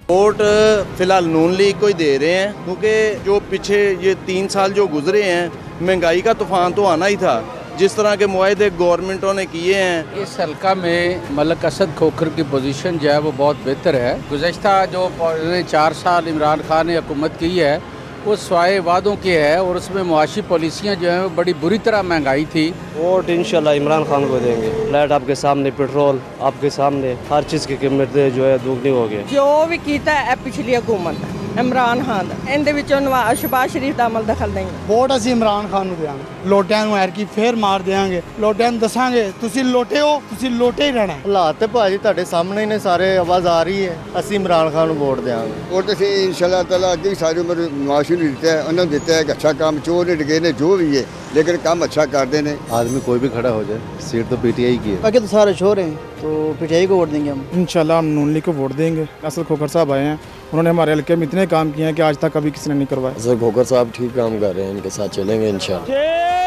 Vote फिलहाल नून league को ही दे रहे हैं, क्योंकि जो पीछे ये 3 साल जो गुजरे हैं, महंगाई का तूफान तो आना ही था। जिस तरह के मुआहदे गवर्नमेंटों ने किए हैं, इस हल्का में मलक असद खोखर की पोजीशन जो है वो बहुत बेहतर है। गुज़श्ता जो 4 साल इमरान खान ने हुकूमत की है वो स्वाए वादों के है, और उसमें मुआशी पॉलिसियाँ जो हैं वो बड़ी बुरी तरह महंगाई थी। वोट इंशाल्लाह इमरान खान को देंगे। लाइट आपके सामने, पेट्रोल आपके सामने, हर चीज़ की कीमतें जो है दोगुनी हो गई। जो भी कीता है पिछली हुकूमत इमरान खान इनदे विचों शहबाज शरीफ का अमल दखल नहीं। वोट असीं इमरान खान ਨੂੰ ਦੇਵਾਂਗੇ, ਲੋਟਿਆਂ ਨੂੰ ਐਰਕੀ ਫੇਰ ਮਾਰ ਦੇਵਾਂਗੇ। ਲੋਟਿਆਂ ਨੂੰ ਦੱਸਾਂਗੇ ਤੁਸੀਂ ਲੋਟੇ ਹੋ, ਤੁਸੀਂ ਲੋਟੇ ਹੀ ਰਹਿਣਾ। ਹਾਲਾਤ ਤੇ ਭਾਜੀ ਤੁਹਾਡੇ ਸਾਹਮਣੇ ਨੇ ਸਾਰੇ, ਆਵਾਜ਼ ਆ ਰਹੀ ਹੈ। ਅਸੀਂ ਇਮਰਾਨ ਖਾਨ ਨੂੰ ਵੋਟ ਦੇਵਾਂਗੇ। वोट से इंशाल्लाह ताला अगे सारी उम्र माशू ने दिता है, उन्होंने दिता है कि अच्छा काम, चोर ने डगे ने जो भी है, लेकिन काम अच्छा करते हैं। आदमी कोई भी खड़ा हो जाए, सीट तो पीटीआई की है। बाकी तो सारे शोर हैं, तो पीटीआई को वोट देंगे हम। इंशाल्लाह हम नून लीग को वोट देंगे। असल खोखर साहब आए हैं, उन्होंने हमारे हल्के में इतने काम किए हैं कि आज तक कभी किसी ने नहीं करवाए। असल खोखर साहब ठीक काम कर रहे हैं, इनके साथ चलेंगे इंशाल्लाह।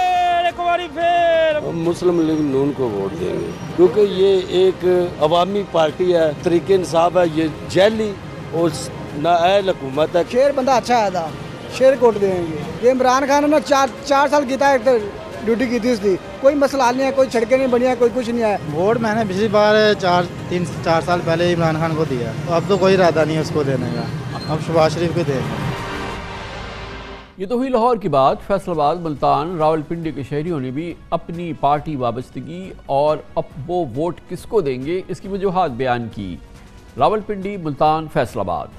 मुस्लिम लीग नून को वोट देंगे, क्योंकि ये एक अवामी पार्टी है, तरीके इंसाफ है, ये जैली और नाअहल हुकूमत है। शेर बंदा अच्छा है था, शेर को वोट देंगे। ये इमरान खान ने 4 साल की था, ड्यूटी की थी उसकी, कोई मसला नहीं है, कोई सड़कें नहीं बनी है, कोई कुछ नहीं है। वोट मैंने पिछली बार 4 साल पहले इमरान खान को दिया, अब तो कोई इरादा नहीं है उसको देने का, अब शहबाज शरीफ को देंगे। ये तो हुई लाहौर की बात। फैसलाबाद, मुल्तान, रावलपिंडी के शहरियों ने भी अपनी पार्टी वाबस्तगी और अब वो वोट किसको देंगे इसकी वजूहात बयान की। रावलपिंडी, मुल्तान, फैसलाबाद।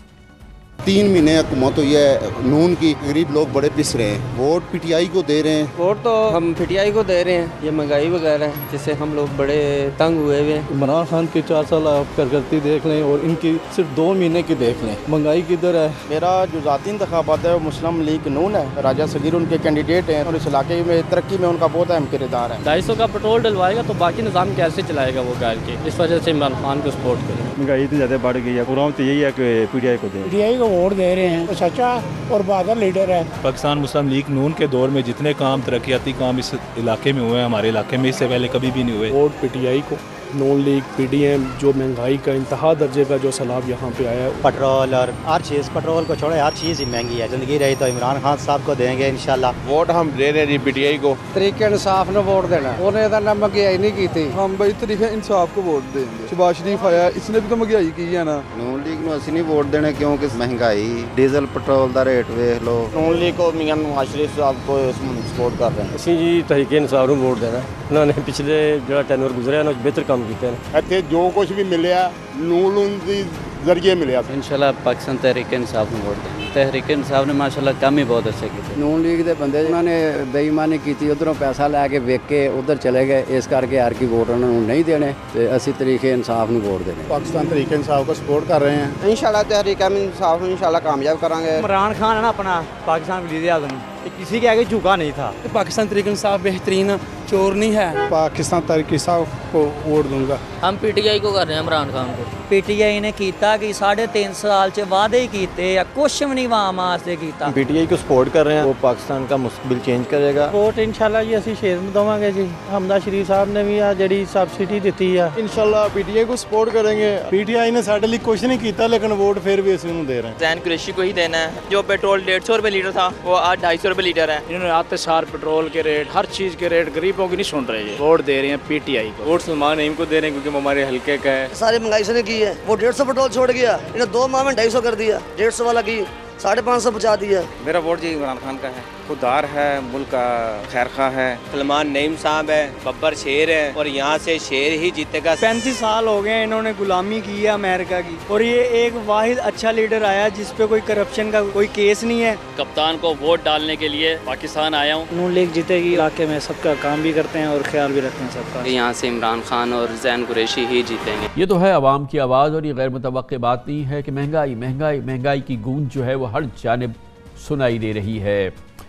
3 महीने हुकूमत हुई है नून की, गरीब लोग बड़े पिस रहे हैं। वोट पीटीआई को दे रहे हैं। वोट तो हम पीटीआई को दे रहे हैं, ये महंगाई वगैरह है जिससे हम लोग बड़े तंग हुए हुए हैं। इमरान खान की 4 साल आप कारकर्दगी देख लें और इनकी सिर्फ 2 महीने की देख लें, महंगाई किधर है। मेरा जो ज़ाती इंतखाबात है वो मुस्लिम लीग नून है, राजा सगीर उनके कैंडिडेट हैं और इस इलाके में तरक्की में उनका बहुत अहम किरदार है। 250 का पेट्रोल डलवाएगा तो बाकी निज़ाम कैसे चलाएगा वो गाल के, इस वजह से इमरान खान को सपोर्ट करें। महंगाई इतनी ज़्यादा बढ़ गई है, प्रोग्राम तो यही है कि पीटीआई को दें। पीटीआई को वोट दे रहे हैं, सच्चा और बहादुर लीडर है। पाकिस्तान मुस्लिम लीग नून के दौर में जितने काम तरक्याती काम इस इलाके में हुए हैं, हमारे इलाके में इससे पहले कभी भी नहीं हुए। वोट पीटीआई को, नून लीग, पीडीएम, जो महंगाई का इंतहा दर्जे का जो सैलाब यहाँ पे आया है। पेट्रोल और हर चीज़, पेट्रोल को छोड़े हर चीज़ ही महंगी है। ज़िंदगी रही तो इमरान खान साहब को देंगे इंशाल्लाह। वोट हम दे रहे हैं जी पीटीआई को। तरीके इंसाफ ने वोट देना, उन्हें ना महंगाई नहीं की थी। हम भाई तरीके इंसाफ को वोट देंगे। शहबाज शरीफ आया, इसने भी तो महंगाई की है ना। नून लीग ਨੂੰ ਅਸੀਂ ਨਹੀਂ ਵੋਟ ਦੇਣੇ, क्योंकि महंगाई, डीजल पेट्रोल ਦਾ ਰੇਟ ਵੇਖ ਲਓ। नून लीग को मियां नवाज शरीफ साहब को सपोर्ट कर रहे हैं। ਅਸੀਂ ਜੀ ਤਰੀਕੇ इंसाफ ਨੂੰ ਵੋਟ ਦੇਣਾ, ਉਹਨਾਂ ਨੇ ਪਿਛਲੇ ਜਿਹੜਾ ਟੈਨਰ ਗੁਜ਼ਰਿਆ ਉਹਨਾਂ ਵਿੱਚ ਬਿਹਤਰ ਕੰਮ ਕੀਤੇ ਨੇ। ਇੱਥੇ जो कुछ भी मिलिया नून के जरिए मिलिया। इंशाल्लाह पाकिस्तान तहरीक इंसाफ में वोट देंगे। तहरीक इंसाफ ने माशाल्लाह काम ही बहुत अच्छे किए। नून लीग के बंदे उन्होंने बेईमानी की, उधरों पैसा लैके वेच के उधर चले गए, इस करके हर की वोट उन्होंने नहीं देने, तो असी तरीके इंसाफ में वोट देने। पाकिस्तान तहरीक इंसाफ को सपोर्ट कर रहे हैं। इंशाल्लाह तहरीक इंसाफ इंशाल्लाह कामयाब करांगे। इमरान खान है ना अपना पाकिस्तान वज़ीर आज़म, किसी के आगे झुका नहीं था। पाकिस्तान तहरीक इंसाफ बेहतरीन चोर नहीं है। पाकिस्तान तहरीक इंसाफ को वोट दूंगा। हम पीटीआई को कर रहे हैं, इमरान खान को। पीटीआई ने कीता कि 3.5 साल च वादे ही कीते या कुछ भी नहीं वाम वास्ते कीता। पीटीआई को सपोर्ट कर रहे हैं, वो पाकिस्तान का मुस्तकबिल चेंज करेगा। वोट इंशाल्लाह जी ਅਸੀਂ ਸ਼ੇਰ ਨੂੰ ਦਵਾਂਗੇ ਜੀ। ਹਮਦਾ ਸ਼ਰੀਫ ਸਾਹਿਬ ਨੇ ਵੀ ਆ ਜਿਹੜੀ ਸਬਸਿਡੀ ਦਿੱਤੀ ਆ। इंशाल्लाह पीटीआई को सपोर्ट करेंगे। पीटीआई ने साडे लिए कुछ नहीं किया, लेकिन वोट फिर भी ਅਸੀਂ ਨੂੰ दे रहे हैं। जैन कुरैशी को ही देना है। जो पेट्रोल 150 रुपये लीटर था वो आज 250 रुपये लीटर है। इन्होंने आते सार पेट्रोल के रेट, हर चीज़ के रेट गरीबों की नहीं सुन रहे हैं। वोट दे रहे हैं पीटीआई को। वोट सलमान नईम को दे रहे हैं क्योंकि वो हमारे हल्के का है। सारी महंगाई से ने की है, वो 150 पेट्रोल छोड़ गया, इन्हें 2 माह में 250 कर दिया, 150 वाला की 550 पहुँचा दिया। मेरा वोट जी इमरान खान का है, खुदार है, मुल्क का खैर खा है। सलमान नईम साहब है, बब्बर शेर है और यहाँ से शेर ही जीतेगा। 35 साल हो गए इन्होंंने गुलामी की है अमेरिका की, और ये एक वाहिद अच्छा लीडर आया जिस पे कोई करप्शन का कोई केस नहीं है। कप्तान को वोट डालने के लिए पाकिस्तान आया हूँ। नून लीग जीतेगी, इलाके में सबका काम भी करते हैं और ख्याल भी रखते हैं सबका। यहाँ से इमरान खान और जैन कुरैशी ही जीतेंगे। ये तो है अवाम की आवाज़, और ये गैर मुतवक्की बात नहीं है कि महंगाई महंगाई महंगाई की गूंज जो है वो हर जानिब सुनाई दे रही है।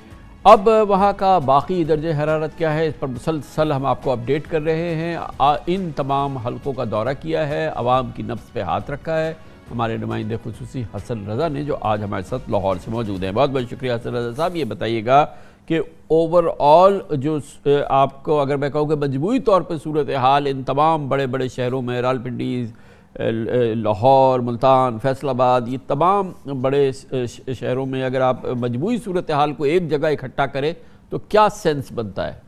अब वहाँ का बाकी दर्जे हरारत क्या है, इस पर मुसलसल हम आपको अपडेट कर रहे हैं। इन तमाम हलकों का दौरा किया है, आवाम की नब्ज़ पे हाथ रखा है हमारे नुमाइंदे खुसूसी हसन रज़ा ने, जो आज हमारे साथ लाहौर से मौजूद हैं। बहुत बहुत शुक्रिया हसन रज़ा साहब। ये बताइएगा कि ओवरऑल जो आपको अगर मैं कहूँ कि मजमूई तौर पर सूरत हाल इन तमाम बड़े बड़े शहरों में, रावलपिंडी, لاہور، ملتان، فیصل آباد، یہ تمام بڑے شہروں میں اگر آپ مجموعی صورتحال کو ایک جگہ اکٹھا کریں تو کیا سینس بنتا ہے؟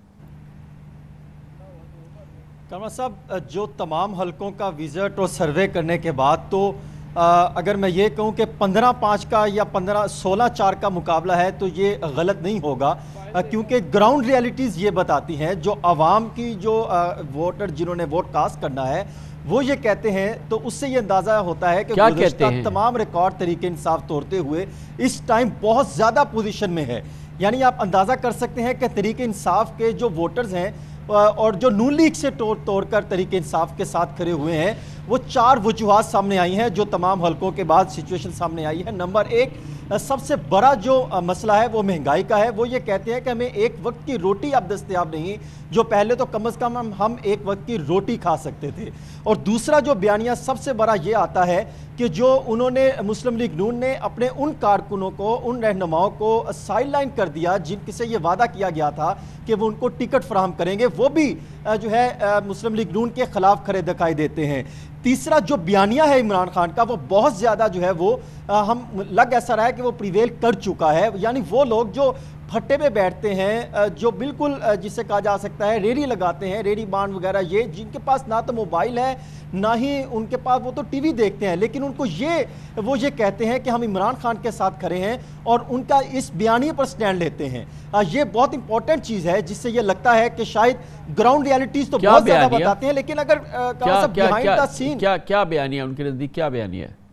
کامران صاحب، جو تمام حلقوں کا وزٹ اور سروے کرنے کے بعد تو اگر میں یہ کہوں کہ 15-5 کا یا 16-4 کا مقابلہ ہے تو یہ غلط نہیں ہوگا، کیونکہ گراؤنڈ ریالٹیز یہ بتاتی ہیں، جو عوام کی جو ووٹر جنہوں نے ووٹ کاسٹ کرنا ہے وہ یہ کہتے ہیں، تو اس سے یہ اندازہ ہوتا ہے کہ گزشتہ تمام ریکارڈ تحریک انصاف توڑتے ہوئے اس ٹائم بہت زیادہ پوزیشن میں ہے۔ یعنی آپ اندازہ کر سکتے ہیں کہ تحریک انصاف کے جو ووٹرز ہیں اور جو نون لیگ سے توڑ کر تحریک انصاف کے ساتھ کھڑے ہوئے ہیں، وہ 4 وجوہات سامنے آئی ہیں جو تمام حلقوں کے بعد سچویشن سامنے آئی ہے۔ نمبر 1، سب سے بڑا جو مسئلہ ہے وہ مہنگائی کا ہے۔ وہ یہ کہتے ہیں کہ ہمیں ایک وقت کی روٹی اب دستیاب نہیں، جو پہلے تو کم از کم ہم ایک وقت کی روٹی کھا سکتے تھے۔ اور دوسرا جو بیانیہ سب سے بڑا یہ آتا ہے کہ جو انہوں نے مسلم لیگ نون نے اپنے ان کارکنوں کو، ان رہنماؤں کو سائیڈ لائن کر دیا جن سے یہ وعدہ کیا گیا تھا کہ وہ ان کو ٹکٹ فراہم کریں گے، وہ بھی جو ہے مسلم لیگ نون کے خلاف کھڑے دکھائی دیتے ہیں۔ تیسرا جو بیانیہ ہے عمران خان کا، وہ بہت زیادہ جو ہے وہ ہم لگ ایسا رہا ہے کہ وہ پریویل کر چکا ہے۔ یعنی وہ لوگ جو پھٹے پہ بیٹھتے ہیں، جو بالکل جسے کہا جا سکتا ہے ریڑھی لگاتے ہیں، ریڑھی بانڈ وغیرہ، یہ جن کے پاس نہ تو موبائل ہے نہ ہی ان کے پاس، وہ تو ٹی وی دیکھتے ہیں، لیکن ان کو وہ یہ کہتے ہیں کہ ہم عمران خان کے ساتھ کھڑے ہیں اور ان کا اس بیانیے پر سٹینڈ لیتے ہیں۔ یہ بہت امپورٹنٹ چیز ہے جس سے یہ لگتا ہے کہ شاید گراؤنڈ ریالٹیز تو بہت زیادہ بتاتے ہیں، لیکن اگر کیا بیانیہ ان کے نزدیک کیا بیانیہ ہے؟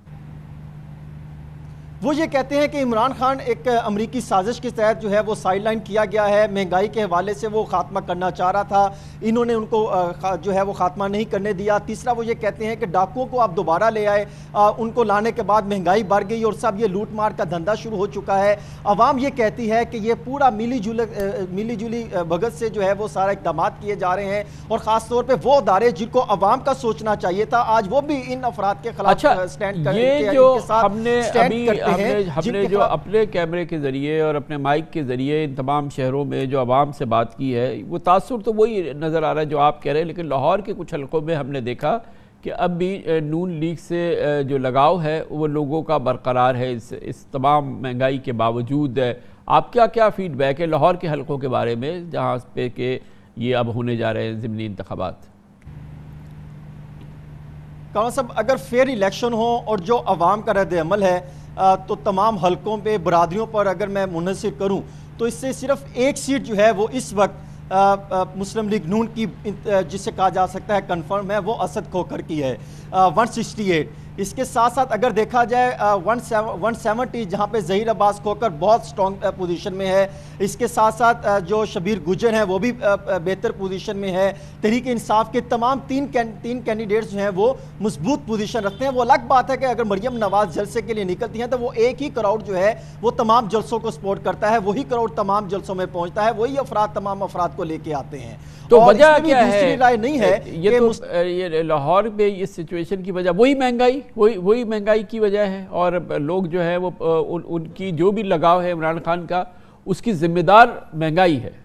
وہ یہ کہتے ہیں کہ عمران خان ایک امریکی سازش کے تحت جو ہے وہ سائیڈ لائن کیا گیا ہے، مہنگائی کے حوالے سے وہ خاتمہ کرنا چاہ رہا تھا، انہوں نے ان کو جو ہے وہ خاتمہ نہیں کرنے دیا۔ تیسرا وہ یہ کہتے ہیں کہ ڈاکوؤں کو آپ دوبارہ لے آئے، ان کو لانے کے بعد مہنگائی بڑھ گئی اور سب یہ لوٹ مار کا دھندا شروع ہو چکا ہے۔ عوام یہ کہتی ہے کہ یہ پورا ملی جلی بھگت سے جو ہے وہ سارا اقدامات کیے جا رہے ہیں، اور خاص طور پہ وہ ادارے جن کو عوام کا سوچنا چاہیے تھا آج وہ بھی ان افراد کے خلاف سٹینڈ ہم نے جو اپنے کیمرے کے ذریعے اور اپنے مائک کے ذریعے ان تمام شہروں میں جو عوام سے بات کی ہے، وہ تاثر تو وہی نظر آ رہا ہے جو آپ کہہ رہے ہیں، لیکن لاہور کے کچھ حلقوں میں ہم نے دیکھا کہ اب بھی نون لیگ سے جو لگاؤ ہے وہ لوگوں کا برقرار ہے اس تمام مہنگائی کے باوجود ہے۔ آپ کیا فیڈ بیک ہے لاہور کے حلقوں کے بارے میں جہاں پہ کہ یہ اب ہونے جا رہے ہیں ضمنی انتخابات؟ کامران صاحب، اگر فیئر الیکشن ہو اور جو عوام کا رد عمل ہے تو تمام حلقوں پہ برادریوں پر اگر میں منحصر کروں تو اس سے صرف ایک سیٹ جو ہے وہ اس وقت مسلم لیگ نون کی جسے کہا جا سکتا ہے کنفرم ہے، وہ اسد کھوکھر کی ہے، 168۔ اس کے ساتھ ساتھ اگر دیکھا جائے 170 جہاں پہ ظہیر عباس کھوکھر بہت سٹرونگ پوزیشن میں ہے، اس کے ساتھ ساتھ جو شبیر گجر ہیں وہ بھی بہتر پوزیشن میں ہے۔ تحریک انصاف کے تمام تین کینڈیڈیٹس جو ہیں وہ مضبوط پوزیشن رکھتے ہیں۔ وہ الگ بات ہے کہ اگر مریم نواز جلسے کے لیے نکلتی ہیں تو وہ ایک ہی کراؤڈ جو ہے وہ تمام جلسوں کو سپورٹ کرتا ہے، وہی کراؤڈ تمام جلسوں میں پہنچتا ہے، وہی افراد تمام افراد کو لے کے آتے ہیں۔ تو وجہ کیا ہے؟ دوسری رائے نہیں ہے یہ لاہور میں اس سچویشن کی وجہ وہی مہنگائی کی وجہ ہے، اور لوگ جو ہے وہ ان کی جو بھی لگاؤ ہے عمران خان کا اس کی ذمہ دار مہنگائی ہے۔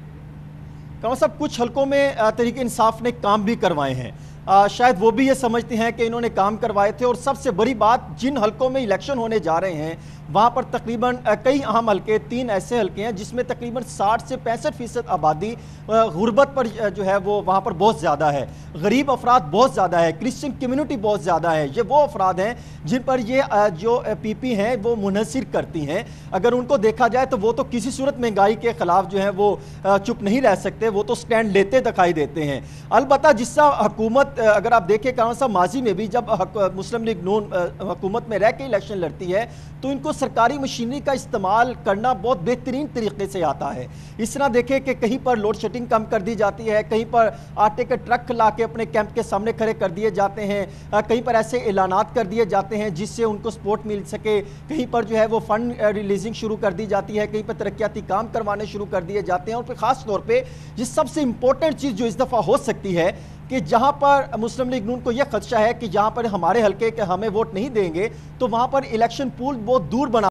کامران صاحب، کچھ حلقوں میں تحریک انصاف نے کام بھی کروائے ہیں، شاید وہ بھی یہ سمجھتے ہیں کہ انہوں نے کام کروائے تھے، اور سب سے بڑی بات جن حلقوں میں الیکشن ہونے جا رہے ہیں وہاں پر تقریباً کئی اہم حلقے، 3 ایسے حلقے ہیں جس میں تقریباً 60 سے 65% آبادی غربت پر جو ہے وہ وہاں پر بہت زیادہ ہے، غریب افراد بہت زیادہ ہے، کرسچن کمیونٹی بہت زیادہ ہے۔ یہ وہ افراد ہیں جن پر یہ جو پی پی ہیں وہ منحصر کرتی ہیں۔ اگر ان کو دیکھا جائے تو وہ تو کسی صورت مہنگائی کے خلاف جو ہے وہ چپ نہیں رہ سکتے، وہ تو سٹینڈ لیتے دکھائی دیتے ہیں۔ البتہ جس سے حکومت اگر آپ دیکھیں کامران صاحب، ماضی میں بھی جب مسلم لیگ نون حکومت میں رہ کے الیکشن لڑتی ہے تو ان کو سرکاری مشینری کا استعمال کرنا بہت بہترین طریقے سے آتا ہے۔ اس طرح دیکھیں کہ کہیں پر لوڈ شیڈنگ کم کر دی جاتی ہے، کہیں پر آٹے کے ٹرک لا کے اپنے کیمپ کے سامنے کھڑے کر دیے جاتے ہیں، کہیں پر ایسے اعلانات کر دیے جاتے ہیں جس سے ان کو سپورٹ مل سکے، کہیں پر جو ہے وہ فنڈ ریلیزنگ شروع کر دی جاتی ہے، کہیں پر ترقیاتی کام کروانے شروع کر دیے جاتے ہیں۔ اور پھر خاص طور پہ یہ سب سے امپورٹنٹ چیز جو اس دفعہ ہو سکتی ہے کہ جہاں پر مسلم لیگ نون کو یہ خدشہ ہے کہ جہاں پر ہمارے حلقے کے ہمیں ووٹ نہیں دیں گے تو وہاں پر الیکشن پول بہت دور بنا